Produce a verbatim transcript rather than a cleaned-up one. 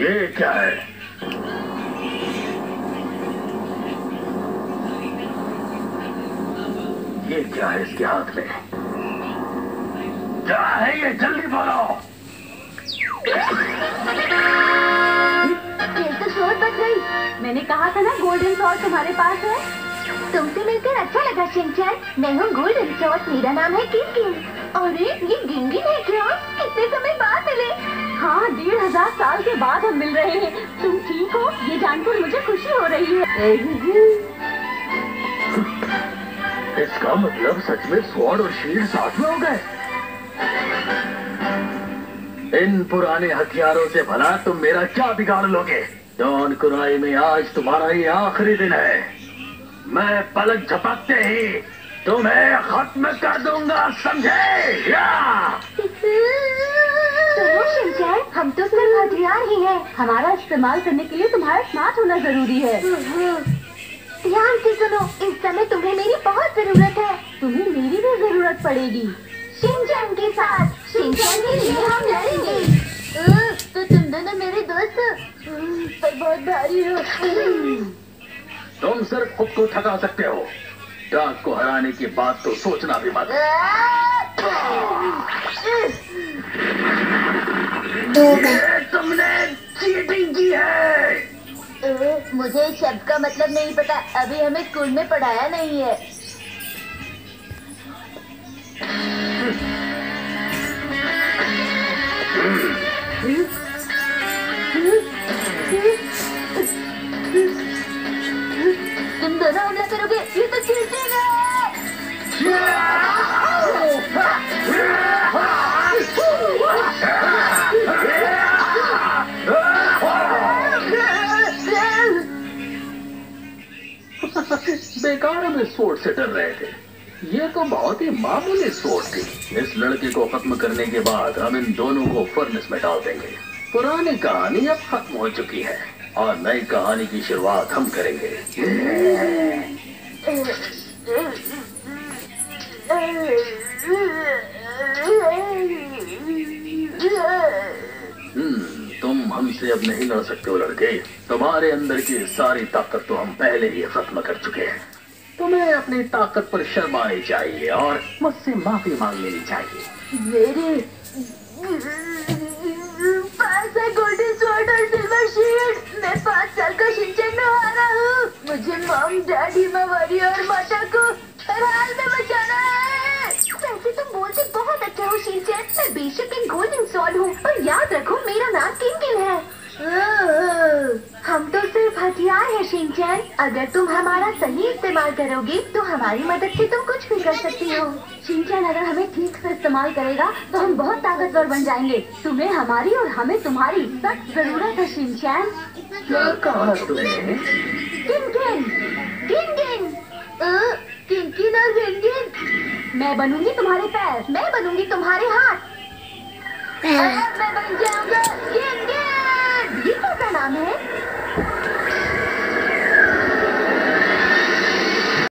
ये क्या है? ये क्या है इसके हाथ में? क्या है ये? जल्दी बोलो। ये तो शोर बच गई। मैंने कहा था ना गोल्डन सॉर्ड तुम्हारे पास है। तुमसे मिलकर अच्छा लगा शिनचैन। मैं हूँ गोल्डन सॉर्ड, मेरा नाम है किंकिन। अरे ये गिनगिन है क्या? कितने समय बाद मिले। हाँ, डेढ़ हजार साल के बाद हम मिल रहे हैं। तुम ठीक हो? ये जानकर मुझे खुशी हो रही है। इसका मतलब सच में स्वॉर्ड और शील्ड साथ में हो गए। इन पुराने हथियारों से भला तुम मेरा क्या बिगाड़ लोगे? डॉन कुराई में आज तुम्हारा ये आखिरी दिन है। मैं पलक झपकते ही तुम्हें खत्म कर दूंगा, समझे? या सुनो शिनचैन, हम तो सिर्फ हथियार ही हैं। हमारा इस्तेमाल करने के लिए तुम्हारा स्मार्ट होना जरूरी है। ध्यान से सुनो, इस समय तुम्हें मेरी बहुत जरूरत है। तुम्हें मेरी भी जरूरत पड़ेगी। शिनचैन के साथ, शिनचैन के लिए हम लड़ेंगे। तो तुम दोनों मेरे दोस्त हो, पर बहुत भारी हो। तुम सिर्फ खुद को थका सकते हो। डार्क को हराने की बात तो सोचना भी मत। ये तुमने चीटिंग की है। मुझे इस शब्द का मतलब नहीं पता, अभी हमें स्कूल में पढ़ाया नहीं है। तुम दोनों हमला करोगे? ये तो चीटिंग है। बेकार में सोर्ड से डर रहे थे। ये तो बहुत ही मामूली सोर्ड थी। इस लड़के को खत्म करने के बाद हम इन दोनों को फर्नेस में डाल देंगे। पुरानी कहानी अब खत्म हो चुकी है और नई कहानी की शुरुआत हम करेंगे। हम्म, तुम हमसे अब नहीं लड़ सकते हो लड़के। तुम्हारे अंदर की सारी ताकत तो हम पहले ही खत्म कर चुके हैं। तुम्हें अपनी ताकत पर शर्म आनी चाहिए और मुझसे माफी मांग लेनी चाहिए। मेरे पास है गोल्डन स्वॉर्ड और सिल्वर शील्ड। मैं पाँच साल का शिनचैन में हारा हूँ। मुझे मॉम, डैडी, मावारी और माता को हर हाल में बचाना है। वैसे तुम बोलते बहुत अच्छा हो शिनचैन। मैं बेशक एक गोल्डन स्वॉर्ड हूँ, पर याद रखो मेरा नाम किंकिन है। हम तो सिर्फ हथियार है शिनचैन। अगर तुम हमारा सही इस्तेमाल करोगे तो हमारी मदद से तुम कुछ भी कर सकती हो। शिनचैन अगर हमें ठीक से इस्तेमाल करेगा तो हम बहुत ताकतवर बन जाएंगे। तुम्हें हमारी और हमें तुम्हारी सख्त जरूरत है शिनचैन। क्या कहा तुमने? किंकिन, किंकिन, किंकिन और किंकिन। मैं बनूंगी तुम्हारे पैर, मैं बनूंगी तुम्हारे हाथ। अगर मैं बन जाऊंगी